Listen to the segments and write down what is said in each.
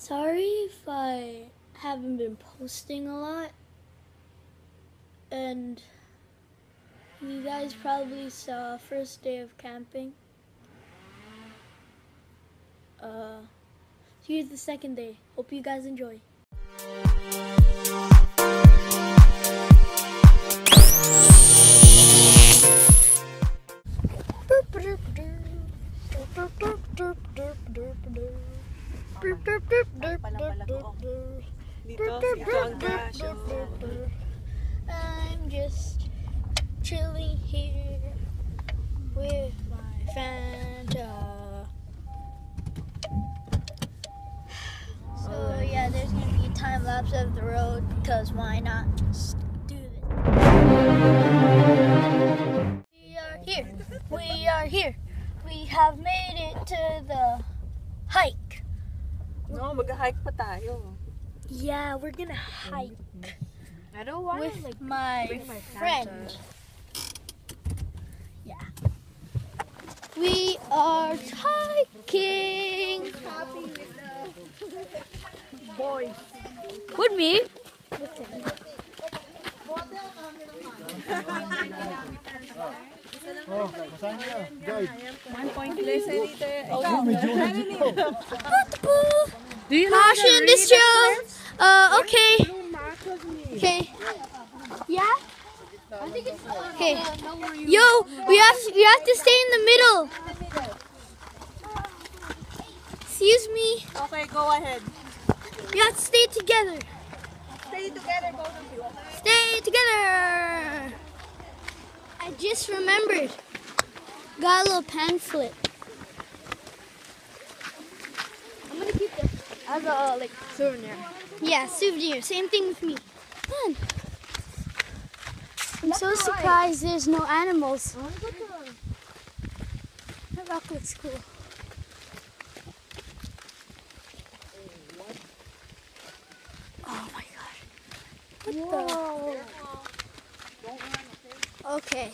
Sorry if I haven't been posting a lot, and you guys probably saw first day of camping. Here's the second day. Hope you guys enjoy. I'm just chilling here with my Fanta. So yeah, there's gonna be a time lapse of the road because why not just do this? We are here. We are here. We have made it to the hike. No, mag-hike pa tayo. Yeah, we're gonna hike I don't want with to my bring my friend. Yeah. We are hiking. boy. With me. Oh, saan niya? Guide. 1 point lesson dito. Do you caution this trail? Okay. Okay. Yeah? Okay. Yo, we have to stay in the middle. Excuse me. Okay, go ahead. We have to stay together. Stay together, both of you. Stay together. I just remembered. Got a little pamphlet. I'm gonna keep this as a souvenir. Yeah, souvenir. Same thing with me. Fun. I'm so surprised there's no animals. That rock looks cool. Oh my god. What the? Okay.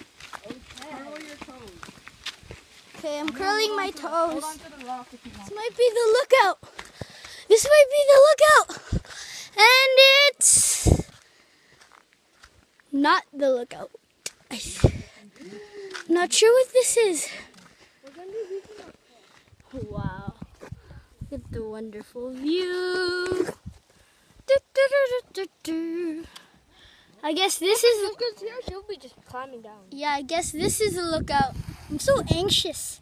Okay, I'm curling my toes. This might be the lookout. This might be the lookout. And it's not the lookout. I'm not sure what this is. Wow. Look at the wonderful view. I guess this is. Because here she'll be just climbing down. Yeah, I guess this is a lookout. I'm so anxious.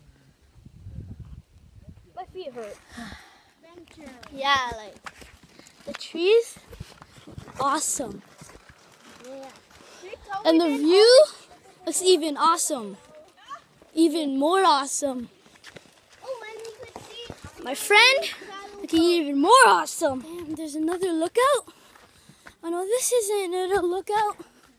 My feet hurt. Yeah, like the trees, awesome. And the view is even awesome. Even more awesome. My friend, looking even more awesome. Damn, there's another lookout. Oh no, this isn't a lookout.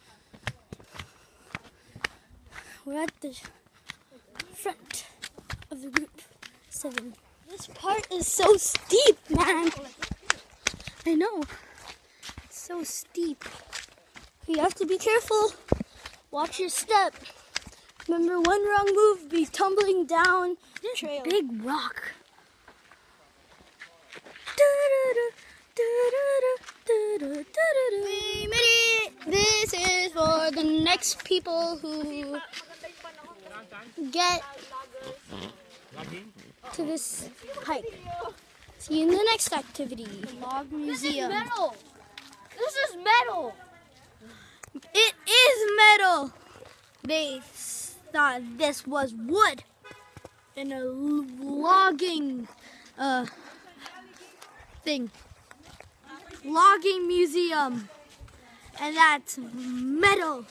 We're at the front of the group 7. This part is so steep, man. I know. It's so steep. You have to be careful. Watch your step. Remember, one wrong move, be tumbling down this trail. Big rock. We made it. This is for the next people who get to this hike. See you in the next activity. Log Museum. This is metal. This is metal. It is metal. They thought this was wood in a logging thing. Logging museum. And that's metal.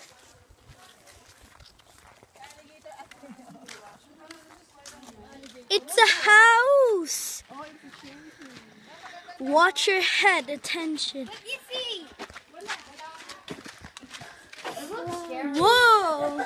It's a house. Watch your head. Attention. Whoa.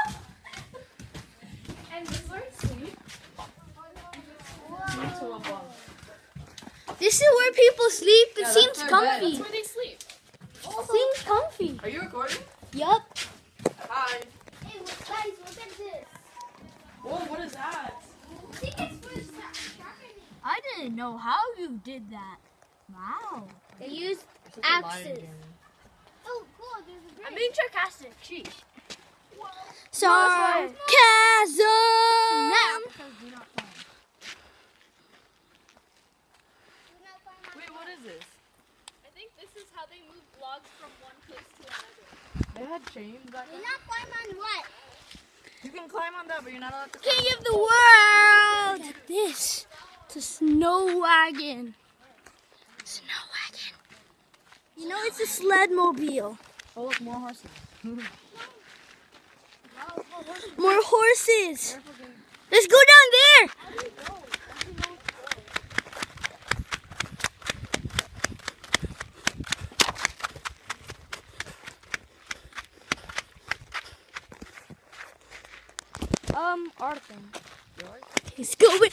This is where people sleep. It seems comfy. That's where they sleep. Seems comfy. Are you recording? Yup. Hi. Hey, guys, look at this. Whoa, what is that? I think it's for I didn't know how you did that. Wow. They used It's like a lion axes. game. Oh, cool. There's a bridge. I'm being sarcastic. Sheesh. Sarcasm. Wait, what is this? I think this is how they move logs from one place to another. They had chains back You're then. not climbing on what? You can climb on that, but you're not allowed to. King of the world. Look at this. It's a snow wagon. Snow wagon. You know it's a sled mobile. Oh, look, more horses. More horses. Let's go down there. Arthur. He's going.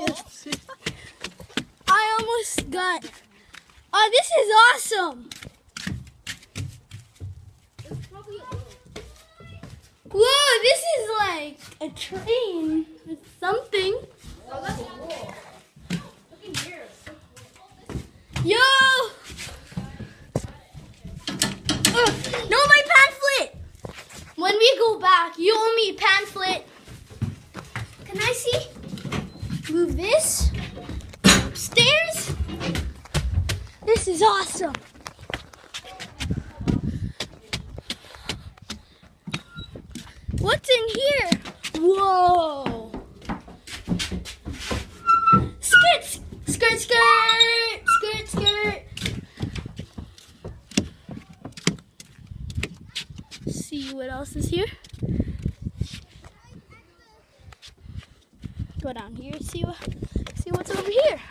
I almost got. Oh, this is awesome. Whoa, this is like a train with something. Oh, that's cool. Look in here. Yo! No, my pamphlet! When we go back, you owe me a pamphlet. Can I see? Move this upstairs. This is awesome. What's in here? Whoa! Skirt, skirt, skirt, skirt, skirt. See what else is here. Go down here. See what's over here.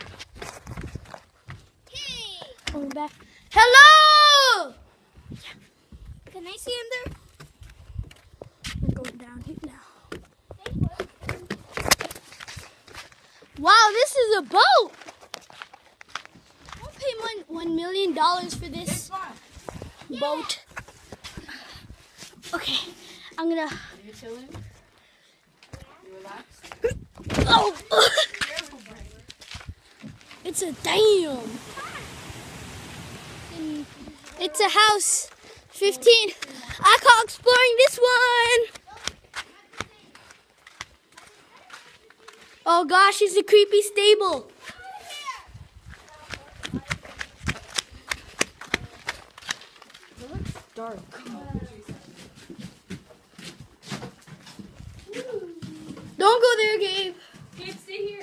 Hey, Going back. Hello. can I see in there? We're going down here now. Wow, this is a boat. I'll pay $1 million for this boat. Okay, I'm gonna. Are you chilling? You relaxed? Oh, it's a dam. It's a house. 15. I call exploring this one. Oh gosh, it's a creepy stable. It looks dark. Don't go there, Gabe. Gabe, stay here.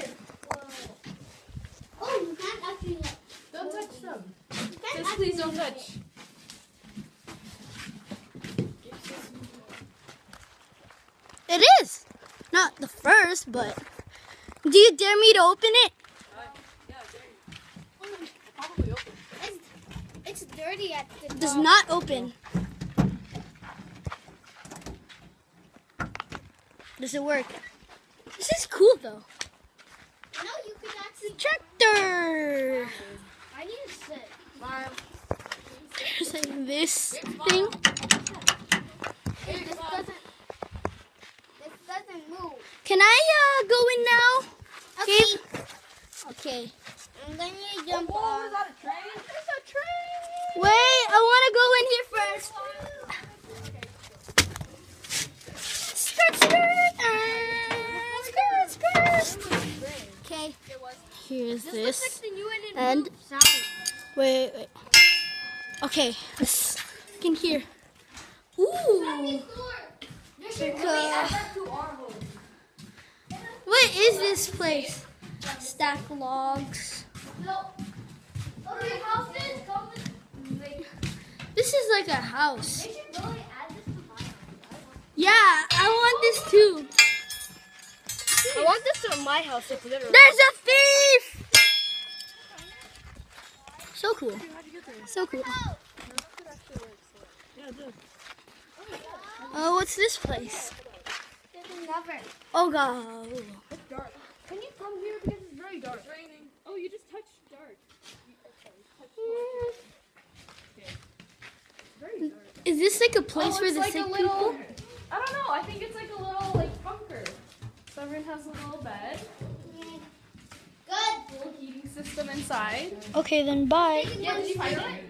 Oh, you can't actually. Don't touch them. You can't Just actually please don't touch. It is. Not the first, but do you dare me to open it? Probably open. It's dirty at the It does top. not open. Does it work? This is cool though. No, you could actually. Tractor. I need to sit. There's like this thing. This doesn't move. Can I go in now? Okay. Gabe? Okay. I'm gonna jump Oh, on. is that a train? There's a train. Wait, I want to go in here first. Skirt, skirt. Skirt, skirt. Okay. Here's this. And wait. Okay, let's look in here. Ooh. What is this place? Stack logs. This is like a house. Yeah, I want this too. I want this in my house. Like, literally. There's a thief! So cool. So cool. Oh, what's this place? Oh god. Can you come here because it's very dark? It's raining. Oh, you just touched dark. Is this like a place for it's the like sick a little. people? I don't know. I think it's like a little like bunker. So everyone has a little bed. Good. system inside. Okay, then bye. Yeah, did you find it?